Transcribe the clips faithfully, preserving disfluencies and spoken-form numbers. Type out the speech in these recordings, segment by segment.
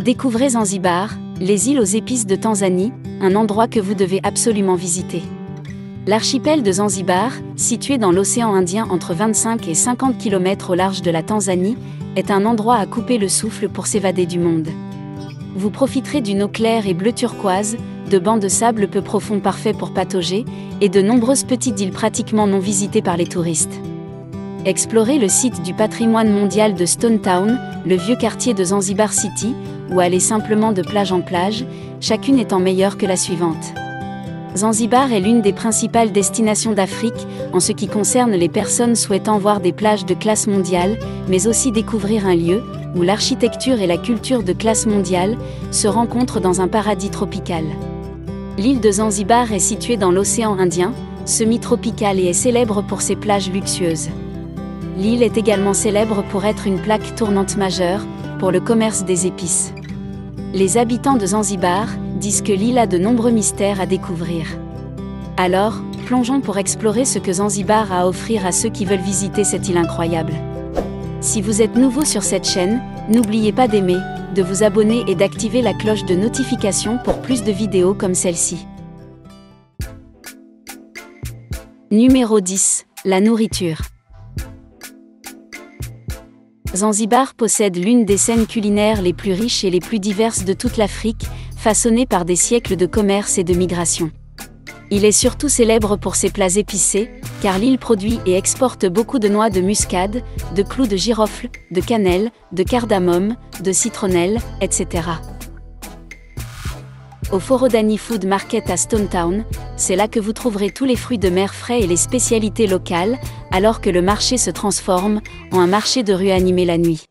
Découvrez Zanzibar, les îles aux épices de Tanzanie, un endroit que vous devez absolument visiter. L'archipel de Zanzibar, situé dans l'océan Indien entre vingt-cinq et cinquante kilomètres au large de la Tanzanie, est un endroit à couper le souffle pour s'évader du monde. Vous profiterez d'une eau claire et bleu turquoise, de bancs de sable peu profonds parfaits pour patauger, et de nombreuses petites îles pratiquement non visitées par les touristes. Explorez le site du patrimoine mondial de Stone Town, le vieux quartier de Zanzibar City, ou allez simplement de plage en plage, chacune étant meilleure que la suivante. Zanzibar est l'une des principales destinations d'Afrique, en ce qui concerne les personnes souhaitant voir des plages de classe mondiale, mais aussi découvrir un lieu, où l'architecture et la culture de classe mondiale se rencontrent dans un paradis tropical. L'île de Zanzibar est située dans l'océan Indien, semi-tropical et est célèbre pour ses plages luxueuses. L'île est également célèbre pour être une plaque tournante majeure, pour le commerce des épices. Les habitants de Zanzibar disent que l'île a de nombreux mystères à découvrir. Alors, plongeons pour explorer ce que Zanzibar a à offrir à ceux qui veulent visiter cette île incroyable. Si vous êtes nouveau sur cette chaîne, n'oubliez pas d'aimer, de vous abonner et d'activer la cloche de notification pour plus de vidéos comme celle-ci. Numéro dix. La nourriture. Zanzibar possède l'une des scènes culinaires les plus riches et les plus diverses de toute l'Afrique, façonnée par des siècles de commerce et de migration. Il est surtout célèbre pour ses plats épicés, car l'île produit et exporte beaucoup de noix de muscade, de clous de girofle, de cannelle, de cardamome, de citronnelle, et cetera. Au Forodhani Food Market à Stone Town, c'est là que vous trouverez tous les fruits de mer frais et les spécialités locales, alors que le marché se transforme en un marché de rue animé la nuit.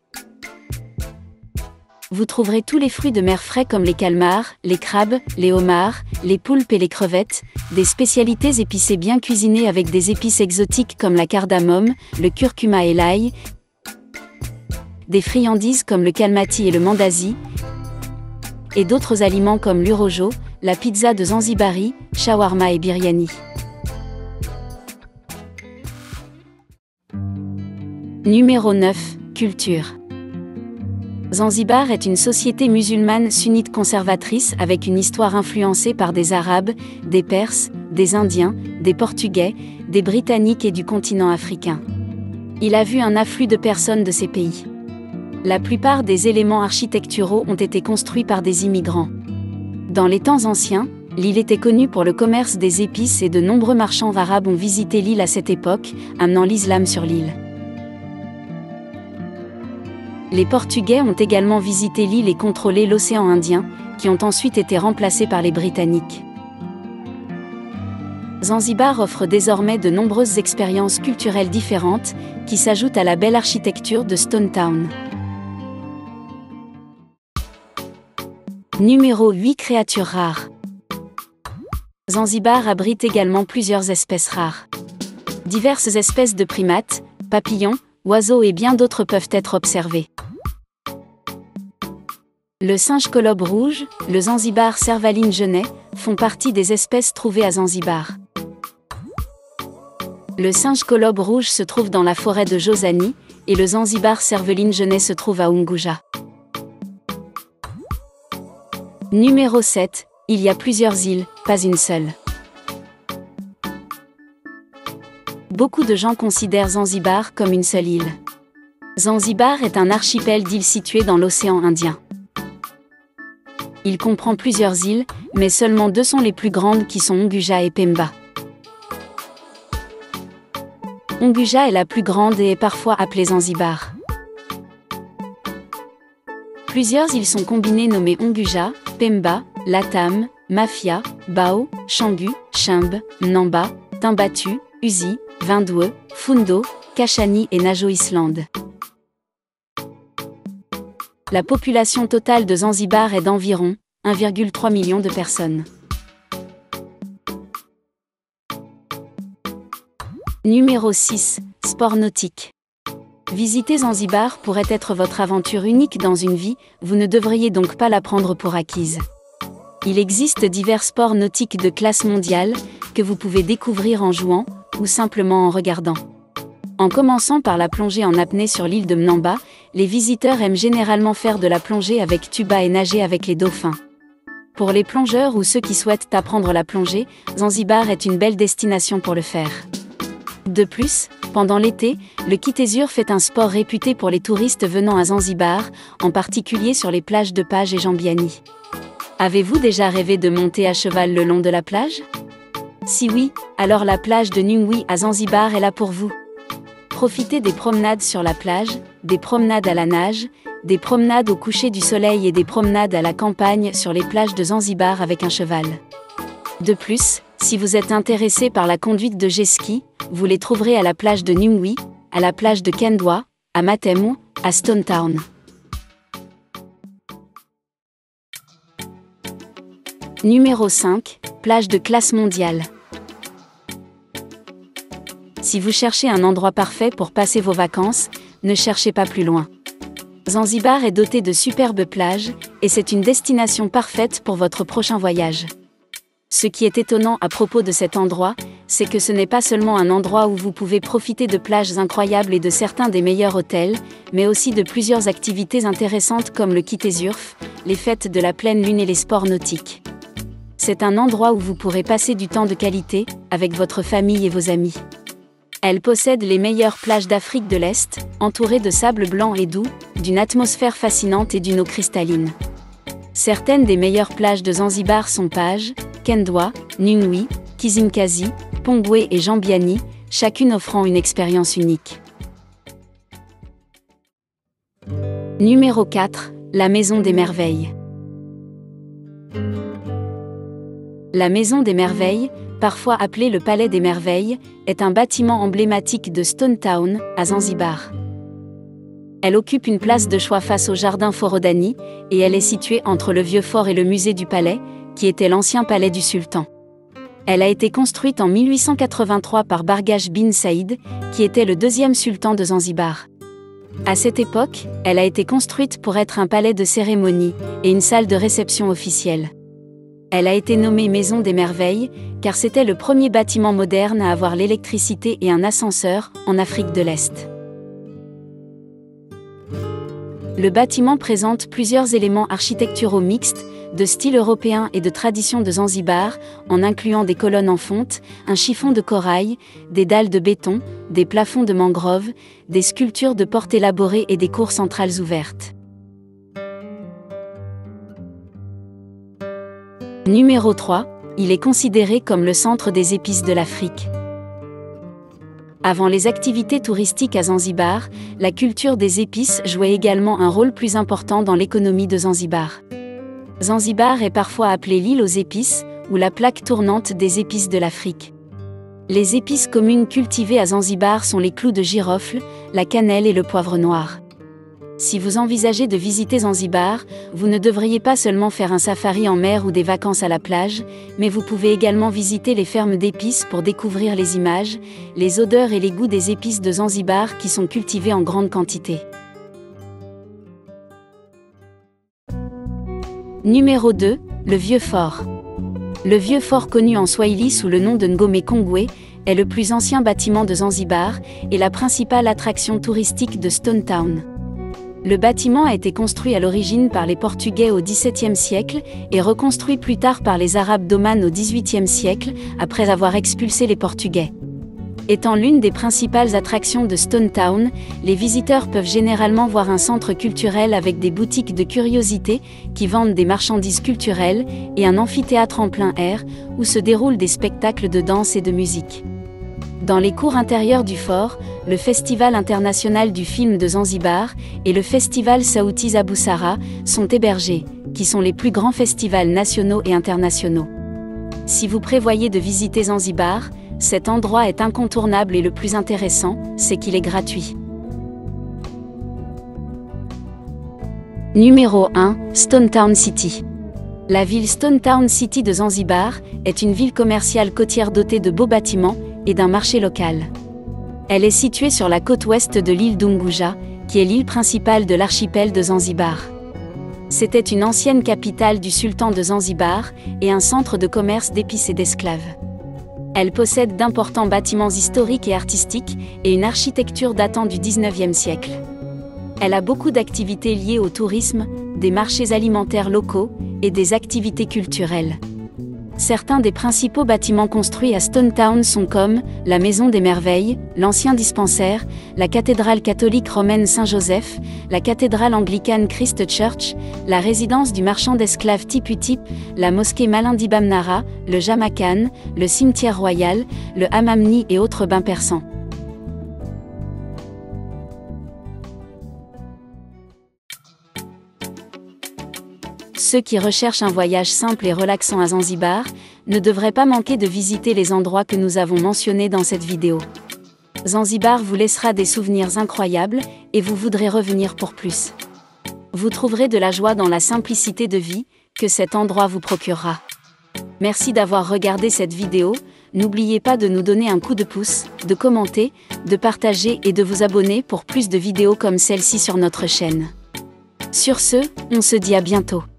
Vous trouverez tous les fruits de mer frais comme les calmars, les crabes, les homards, les poulpes et les crevettes, des spécialités épicées bien cuisinées avec des épices exotiques comme la cardamome, le curcuma et l'ail, des friandises comme le kalmati et le mandazi, et d'autres aliments comme l'urojo, la pizza de Zanzibari, shawarma et biryani. Numéro neuf. Culture. Zanzibar est une société musulmane sunnite conservatrice avec une histoire influencée par des Arabes, des Perses, des Indiens, des Portugais, des Britanniques et du continent africain. Il a vu un afflux de personnes de ces pays. La plupart des éléments architecturaux ont été construits par des immigrants. Dans les temps anciens, l'île était connue pour le commerce des épices et de nombreux marchands arabes ont visité l'île à cette époque, amenant l'islam sur l'île. Les Portugais ont également visité l'île et contrôlé l'océan Indien, qui ont ensuite été remplacés par les Britanniques. Zanzibar offre désormais de nombreuses expériences culturelles différentes, qui s'ajoutent à la belle architecture de Stone Town. Numéro huit. Créatures rares. Zanzibar abrite également plusieurs espèces rares. Diverses espèces de primates, papillons, oiseaux et bien d'autres peuvent être observés. Le singe colobe rouge, le Zanzibar servaline genet, font partie des espèces trouvées à Zanzibar. Le singe colobe rouge se trouve dans la forêt de Jozani, et le Zanzibar servaline genet se trouve à Unguja. Numéro sept. Il y a plusieurs îles, pas une seule. Beaucoup de gens considèrent Zanzibar comme une seule île. Zanzibar est un archipel d'îles situées dans l'océan Indien. Il comprend plusieurs îles, mais seulement deux sont les plus grandes qui sont Unguja et Pemba. Unguja est la plus grande et est parfois appelée Zanzibar. Plusieurs îles sont combinées nommées Unguja, Pemba, Latam, Mafia, Bao, Changu, Chimbe, Namba, Timbatu, Uzi, Vindouë, Fundo, Kashani et Najo Island. La population totale de Zanzibar est d'environ un virgule trois million de personnes. Numéro six. Sport nautique. Visiter Zanzibar pourrait être votre aventure unique dans une vie, vous ne devriez donc pas la prendre pour acquise. Il existe divers sports nautiques de classe mondiale, que vous pouvez découvrir en jouant, ou simplement en regardant. En commençant par la plongée en apnée sur l'île de Mnamba, les visiteurs aiment généralement faire de la plongée avec tuba et nager avec les dauphins. Pour les plongeurs ou ceux qui souhaitent apprendre la plongée, Zanzibar est une belle destination pour le faire. De plus, pendant l'été, le kitesurf est un sport réputé pour les touristes venant à Zanzibar, en particulier sur les plages de Page et Jambiani. Avez-vous déjà rêvé de monter à cheval le long de la plage? Si oui, alors la plage de Nungwi à Zanzibar est là pour vous. Profitez des promenades sur la plage, des promenades à la nage, des promenades au coucher du soleil et des promenades à la campagne sur les plages de Zanzibar avec un cheval. De plus, si vous êtes intéressé par la conduite de jet-ski, vous les trouverez à la plage de Nungwi, à la plage de Kendwa, à Matemu, à Stone Town. Numéro cinq, plage de classe mondiale. Si vous cherchez un endroit parfait pour passer vos vacances, ne cherchez pas plus loin. Zanzibar est doté de superbes plages, et c'est une destination parfaite pour votre prochain voyage. Ce qui est étonnant à propos de cet endroit, c'est que ce n'est pas seulement un endroit où vous pouvez profiter de plages incroyables et de certains des meilleurs hôtels, mais aussi de plusieurs activités intéressantes comme le kitesurf, les fêtes de la pleine lune et les sports nautiques. C'est un endroit où vous pourrez passer du temps de qualité, avec votre famille et vos amis. Elle possède les meilleures plages d'Afrique de l'Est, entourées de sable blanc et doux, d'une atmosphère fascinante et d'une eau cristalline. Certaines des meilleures plages de Zanzibar sont Page, Kendwa, Nungwi, Kizimkazi, Pongwe et Jambiani, chacune offrant une expérience unique. Numéro quatre, la Maison des Merveilles. La Maison des Merveilles, parfois appelée le Palais des Merveilles, est un bâtiment emblématique de Stone Town, à Zanzibar. Elle occupe une place de choix face au jardin Forodani, et elle est située entre le vieux fort et le musée du palais, qui était l'ancien palais du sultan. Elle a été construite en mille huit cent quatre-vingt-trois par Bargash bin Saïd, qui était le deuxième sultan de Zanzibar. À cette époque, elle a été construite pour être un palais de cérémonie, et une salle de réception officielle. Elle a été nommée Maison des Merveilles, car c'était le premier bâtiment moderne à avoir l'électricité et un ascenseur, en Afrique de l'Est. Le bâtiment présente plusieurs éléments architecturaux mixtes, de style européen et de tradition de Zanzibar, en incluant des colonnes en fonte, un chiffon de corail, des dalles de béton, des plafonds de mangrove, des sculptures de portes élaborées et des cours centrales ouvertes. Numéro trois, il est considéré comme le centre des épices de l'Afrique. Avant les activités touristiques à Zanzibar, la culture des épices jouait également un rôle plus important dans l'économie de Zanzibar. Zanzibar est parfois appelée l'île aux épices, ou la plaque tournante des épices de l'Afrique. Les épices communes cultivées à Zanzibar sont les clous de girofle, la cannelle et le poivre noir. Si vous envisagez de visiter Zanzibar, vous ne devriez pas seulement faire un safari en mer ou des vacances à la plage, mais vous pouvez également visiter les fermes d'épices pour découvrir les images, les odeurs et les goûts des épices de Zanzibar qui sont cultivées en grande quantité. Numéro deux, le Vieux Fort. Le Vieux Fort, connu en Swahili sous le nom de Ngome Kongwe, est le plus ancien bâtiment de Zanzibar et la principale attraction touristique de Stone Town. Le bâtiment a été construit à l'origine par les Portugais au dix-septième siècle et reconstruit plus tard par les Arabes d'Oman au dix-huitième siècle, après avoir expulsé les Portugais. Étant l'une des principales attractions de Stone Town, les visiteurs peuvent généralement voir un centre culturel avec des boutiques de curiosités qui vendent des marchandises culturelles et un amphithéâtre en plein air où se déroulent des spectacles de danse et de musique. Dans les cours intérieurs du fort, le Festival international du film de Zanzibar et le Festival Saouti Zaboussara sont hébergés, qui sont les plus grands festivals nationaux et internationaux. Si vous prévoyez de visiter Zanzibar, cet endroit est incontournable et le plus intéressant, c'est qu'il est gratuit. Numéro un, Stone Town City. La ville Stone Town City de Zanzibar est une ville commerciale côtière dotée de beaux bâtiments et d'un marché local. Elle est située sur la côte ouest de l'île d'Unguja, qui est l'île principale de l'archipel de Zanzibar. C'était une ancienne capitale du sultan de Zanzibar et un centre de commerce d'épices et d'esclaves. Elle possède d'importants bâtiments historiques et artistiques et une architecture datant du dix-neuvième siècle. Elle a beaucoup d'activités liées au tourisme, des marchés alimentaires locaux et des activités culturelles. Certains des principaux bâtiments construits à Stone Town sont comme la Maison des Merveilles, l'ancien dispensaire, la cathédrale catholique romaine Saint-Joseph, la cathédrale anglicane Christ Church, la résidence du marchand d'esclaves Tippu-Tip, la mosquée Malindibam Nara, le Jama Khan, le cimetière royal, le Hammam-Ni et autres bains persans. Ceux qui recherchent un voyage simple et relaxant à Zanzibar ne devraient pas manquer de visiter les endroits que nous avons mentionnés dans cette vidéo. Zanzibar vous laissera des souvenirs incroyables et vous voudrez revenir pour plus. Vous trouverez de la joie dans la simplicité de vie que cet endroit vous procurera. Merci d'avoir regardé cette vidéo. N'oubliez pas de nous donner un coup de pouce, de commenter, de partager et de vous abonner pour plus de vidéos comme celle-ci sur notre chaîne. Sur ce, on se dit à bientôt.